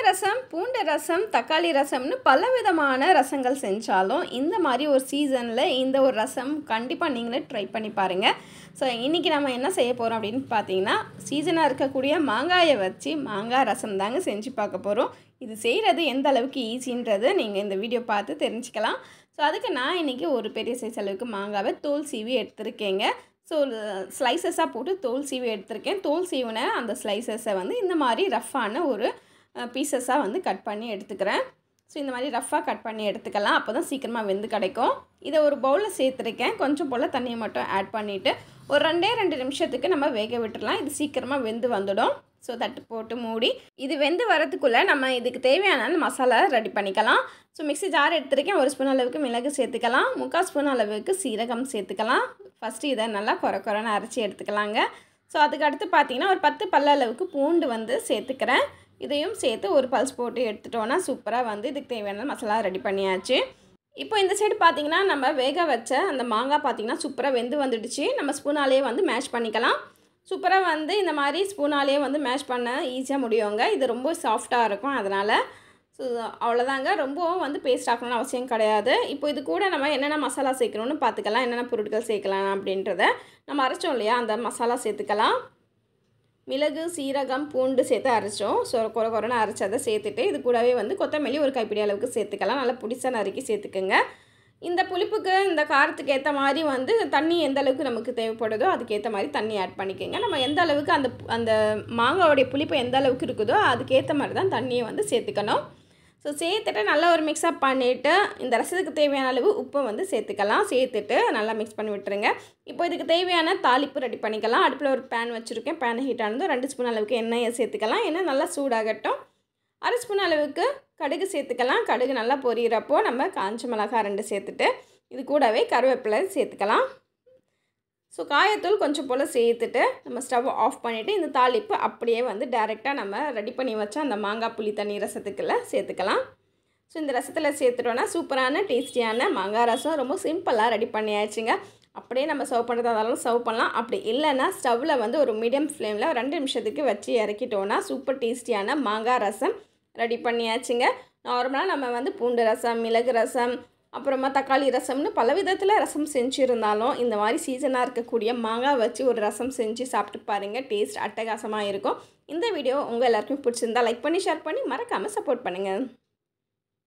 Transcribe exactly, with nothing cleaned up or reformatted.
ரசம், பூண்டு ரசம், தக்காளி ரசம்னு பலவிதமான ரசங்கள் செஞ்சாலும் இந்த மாதிரி ஒரு சீசனில் இந்த ஒரு ரசம் கண்டிப்பாக நீங்களே ட்ரை பண்ணி பாருங்கள். ஸோ இன்றைக்கி நம்ம என்ன செய்ய போகிறோம் அப்படின்னு பார்த்தீங்கன்னா, சீசனாக இருக்கக்கூடிய மாங்காயை வச்சு மாங்காய் ரசம் தாங்க செஞ்சு பார்க்க போகிறோம். இது செய்கிறது எந்த அளவுக்கு ஈஸின்றது நீங்கள் இந்த வீடியோ பார்த்து தெரிஞ்சுக்கலாம். ஸோ அதுக்கு நான் இன்றைக்கி ஒரு பெரிய சைஸ் அளவுக்கு மாங்காவை தோல் சீவி எடுத்துருக்கேங்க. ஸோ ஸ்லைசஸாக போட்டு தோல் சீவி எடுத்திருக்கேன். தோல் சீவின அந்த ஸ்லைசஸை வந்து இந்த மாதிரி ரஃப்பான ஒரு பீசஸாக வந்து கட் பண்ணி எடுத்துக்கிறேன். ஸோ இந்த மாதிரி ரஃப்பாக கட் பண்ணி எடுத்துக்கலாம், அப்போ தான் சீக்கிரமாக வெந்து கிடைக்கும். இதை ஒரு பவுலில் சேர்த்துருக்கேன். கொஞ்சம் போல் தண்ணியை மட்டும் ஆட் பண்ணிவிட்டு ஒரு ரெண்டே ரெண்டு நிமிஷத்துக்கு நம்ம வேக விட்டுடலாம். இது சீக்கிரமாக வெந்து வந்துடும். ஸோ தட்டு போட்டு மூடி இது வெந்து வரதுக்குள்ளே நம்ம இதுக்கு தேவையான மசாலா ரெடி பண்ணிக்கலாம். ஸோ மிக்ஸி ஜார் எடுத்துருக்கேன். ஒரு ஸ்பூன் அளவுக்கு மிளகு சேர்த்துக்கலாம். முக்கால் ஸ்பூன் அளவுக்கு சீரகம் சேர்த்துக்கலாம். ஃபஸ்ட்டு இதை நல்லா குறை குறைன்னு அரைச்சி எடுத்துக்கலாங்க. ஸோ அதுக்கு அடுத்து பார்த்திங்கன்னா ஒரு பத்து பல்ல அளவுக்கு பூண்டு வந்து சேர்த்துக்கிறேன். இதையும் சேர்த்து ஒரு பல்ஸ் போட்டு எடுத்துட்டோன்னா சூப்பராக வந்து இதுக்கு தேவையான மசாலா ரெடி பண்ணியாச்சு. இப்போ இந்த சைடு பார்த்திங்கன்னா நம்ம வேக வச்ச அந்த மாங்காய் பார்த்திங்கன்னா சூப்பராக வெந்து வந்துடுச்சு. நம்ம ஸ்பூனாலேயே வந்து மேஷ் பண்ணிக்கலாம். சூப்பராக வந்து இந்த மாதிரி ஸ்பூனாலேயே வந்து மேஷ் பண்ண ஈஸியாக முடியுங்க. இது ரொம்ப சாஃப்டாக இருக்கும். அதனால் ஸோ அவ்வளோதாங்க, ரொம்பவும் வந்து பேஸ்ட் ஆக்கணும்னு அவசியம் கிடையாது. இப்போ இது கூட நம்ம என்னென்ன மசாலா சேர்க்கணும்னு பார்த்துக்கலாம். என்னென்ன பொருட்கள் சேர்க்கலாம் அப்படின்றத நம்ம அரைச்சோம் இல்லையா, அந்த மசாலா சேர்த்துக்கலாம். மிளகு, சீரகம், பூண்டு சேர்த்து அரைச்சோம். ஸோ குறை குறைன்னு அரைச்சதை சேர்த்துட்டு இது கூடவே வந்து கொத்தமல்லி ஒரு கைப்பிடி அளவுக்கு சேர்த்துக்கலாம். நல்லா புடிசாக நறுக்கி சேர்த்துக்குங்க. இந்த புளிப்புக்கு இந்த காரத்துக்கு ஏற்ற மாதிரி வந்து தண்ணி எந்த அளவுக்கு நமக்கு தேவைப்படுதோ அதுக்கேற்ற மாதிரி தண்ணி ஆட் பண்ணிக்கோங்க. நம்ம எந்த அளவுக்கு அந்த அந்த மாங்காயோடைய புளிப்பு எந்த அளவுக்கு இருக்குதோ அதுக்கேற்ற மாதிரி தான் தண்ணியை வந்து சேர்த்துக்கணும். ஸோ சேர்த்துட்டு நல்லா ஒரு மிக்ஸ்அப் பண்ணிவிட்டு இந்த ரசத்துக்கு தேவையான அளவு உப்பை வந்து சேர்த்துக்கலாம். சேர்த்துட்டு நல்லா மிக்ஸ் பண்ணி விட்டுருங்க. இப்போ இதுக்கு தேவையான தாளிப்பு ரெடி பண்ணிக்கலாம். அடுப்பில் ஒரு பேன் வச்சுருக்கேன். பேன் ஹீட் ஆனதும் ரெண்டு ஸ்பூன் அளவுக்கு எண்ணெயை சேர்த்துக்கலாம். எண்ணெய் நல்லா சூடாகட்டும். அரை ஸ்பூன் அளவுக்கு கடுகு சேர்த்துக்கலாம். கடுகு நல்லா பொரியிறப்போ நம்ம காஞ்ச மிளகாய் ரெண்டு சேர்த்துட்டு இது கூடவே கருவேப்பிலை சேர்த்துக்கலாம். ஸோ காயத்தூள் கொஞ்சம் போல் சேர்த்துட்டு நம்ம ஸ்டவ் ஆஃப் பண்ணிவிட்டு இந்த தாளிப்பு அப்படியே வந்து டேரெக்டாக நம்ம ரெடி பண்ணி வச்ச அந்த மாங்காய் புளி தண்ணி ரசத்துக்குள்ளே சேர்த்துக்கலாம். ஸோ இந்த ரசத்தில் சேர்த்துட்டோன்னா சூப்பரான டேஸ்டியான மாங்காய் ரசம் ரொம்ப சிம்பிளாக ரெடி பண்ணியாச்சுங்க. அப்படியே நம்ம சர்வ் பண்ணுறதா இருந்தாலும் சர்வ் பண்ணலாம். அப்படி இல்லைன்னா ஸ்டவ்வில் வந்து ஒரு மீடியம் ஃப்ளேமில் ரெண்டு நிமிஷத்துக்கு வச்சு இறக்கிட்டோன்னா சூப்பர் டேஸ்டியான மாங்காய் ரசம் ரெடி பண்ணியாச்சுங்க. நார்மலாக நம்ம வந்து பூண்டு ரசம், மிளகு ரசம், அப்புறமா தக்காளி ரசம்னு பல விதத்தில் ரசம் செஞ்சுருந்தாலும் இந்த மாதிரி சீசனாக இருக்கக்கூடிய மாங்காய் வச்சு ஒரு ரசம் செஞ்சு சாப்பிட்டு பாருங்கள். டேஸ்ட் அட்டகாசமாக இருக்கும். இந்த வீடியோ உங்கள் எல்லாருக்கும் பிடிச்சிருந்தா லைக் பண்ணி ஷேர் பண்ணி மறக்காமல் சப்போர்ட் பண்ணுங்கள்.